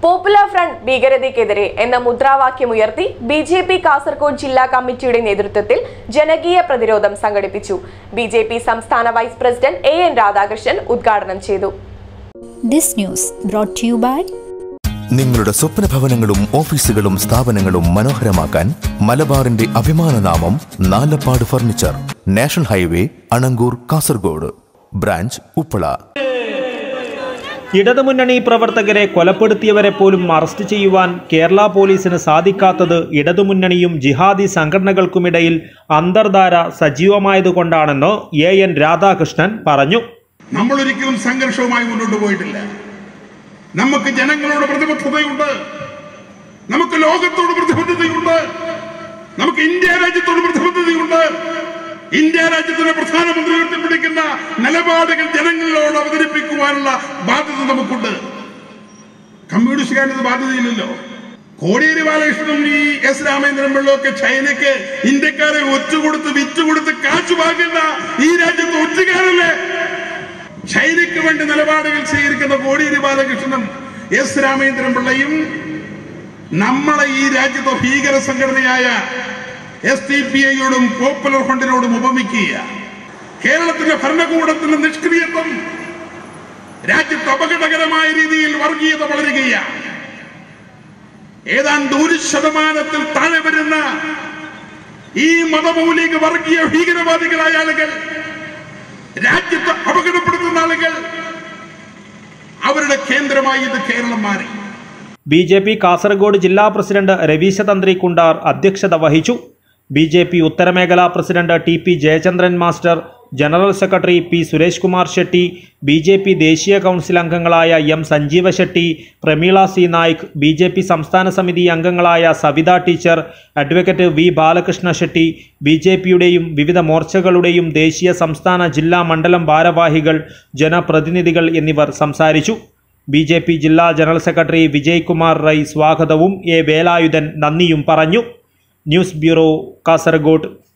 Popular front ഭീകരതയ്ക്കെതിരെ എന്ന മുദ്രാവാക്യമുയർത്തി BJP Kasaragod ജില്ലാ കമ്മിറ്റിയുടെ നേതൃത്വത്തിൽ ജനകീയ പ്രതിരോധം സംഘടിപ്പിച്ചു. ബിജെപി സംസ്ഥാന വൈസ് പ്രസിഡന്റ് എൻ രാധാകൃഷ്ണൻ ഉദ്ഘാടനം ചെയ്തു. This news brought to you by നിങ്ങളുടെ സ്വപ്ന ഭവനങ്ങളും ഓഫീസുകളും സ്ഥാപനങ്ങളും മനോഹരമാക്കാൻ മലബാറിന്റെ അഭിമാനനാമം Nalappad furniture, national highway, Anangoor, Kasaragod, branch Uppala. ഇടതുമുന്നണി പ്രവർത്തകരെ കൊലപ്പെടുത്തിയവരെ പോലും അറസ്റ്റ് ചെയ്യുവാൻ കേരള പോലീസിന് സാധിക്കാത്തത് ഇടതുമുന്നണിയും ജിഹാദി സംഘടനകൾക്കുമിടയിൽ അന്തർധാര സജീവമായതുകൊണ്ടാണെന്ന് എൻ രാധാകൃഷ്ണൻ പറഞ്ഞു. നമ്മൾ ഒരിക്കലും സംഘർഷവുമായി മുന്നോട്ട് പോയിട്ടില്ല. നമുക്ക് ജനങ്ങളോട് പ്രതിബദ്ധതയുണ്ട്, നമുക്ക് ലോകത്തോട് പ്രതിബദ്ധതയുണ്ട്, നമുക്ക് ഇന്ത്യ രാജ്യത്തോട് പ്രതിബദ്ധതയുണ്ട്. ഇന്ത്യ രാജ്യത്തിന്റെ പ്രധാനമന്ത്രി ഉയർത്തിപ്പിടിക്കുന്ന നിലപാടുകൾ ജനങ്ങളോട് അവതരിപ്പിക്കുവാനുള്ള ബാധ്യത നമുക്കുണ്ട്. കമ്മ്യൂണിസ്റ്റുകാരുടെ ബാധ്യതയില്ലല്ലോ. കോടിയേരി ബാലകൃഷ്ണനും ഈ എസ് രാമേന്ദ്രൻപിള്ളയൊക്കെ ചൈനയ്ക്ക് ഇന്ത്യക്കാരെ ഒറ്റുകൊടുത്ത് വിറ്റുകൊടുത്ത് കാശു വാങ്ങുന്ന ഈ രാജ്യത്ത് ഒറ്റുകാരല്ലേ? ചൈനയ്ക്ക് വേണ്ടി നിലപാടുകൾ സ്വീകരിക്കുന്ന കോടിയേരി ബാലകൃഷ്ണനും എസ് രാമേന്ദ്രൻപിള്ളയും നമ്മളെ ഈ രാജ്യത്തെ ഭീകര സംഘടനയായ SDPIയോടും പോപ്പുലർ ഫ്രണ്ടിനോടും ഉപമിക്കുക. കേരളത്തിന്റെ ഭരണകൂടത്തിന്റെ നിഷ്ക്രിയത്വം രാജ്യത്ത് അപകടകരമായ രീതിയിൽ വർഗീയത വളരുകയാണ്. ഏതാണ്ട് 1% താഴെ വരുന്ന ഈ മതമൗലിക വർഗീയ ഭീകരവാദികളായ ആളുകൾ, രാജ്യത്ത് അപകടപ്പെടുത്തുന്ന ആളുകൾ, അവരുടെ കേന്ദ്രമായി ഇത് കേരളം മാറി. ബിജെപി കാസർഗോഡ് ജില്ലാ പ്രസിഡന്റ് രവീശതന്ത്രി കുണ്ടാർ അധ്യക്ഷത വഹിച്ചു. ബിജെപി ഉത്തരമേഖലാ president TP Jayachandran master, general secretary P Suresh Kumar Shetty, BJP ദേശീയ കൗൺസിൽ അംഗങ്ങളായ M Sanjeeva Shetty, Prameela C Naik, BJP സംസ്ഥാന സമിതി അംഗങ്ങളായ Savitha teacher, advocate V Balakrishna Shetty, ബിജെപിയുടെയും വിവിധ മോർച്ചകളുടെയും ദേശീയ, സംസ്ഥാന, ജില്ലാ, മണ്ഡലം ഭാരവാഹികൾ, ജനപ്രതിനിധികൾ എന്നിവർ സംസാരിച്ചു. ബിജെപി ജില്ലാ ജനറൽ സെക്രട്ടറി വിജയ് കുമാർ റൈ സ്വാഗതവും A വേലായുധൻ നന്ദിയും പറഞ്ഞു. News bureau, Kasaragod.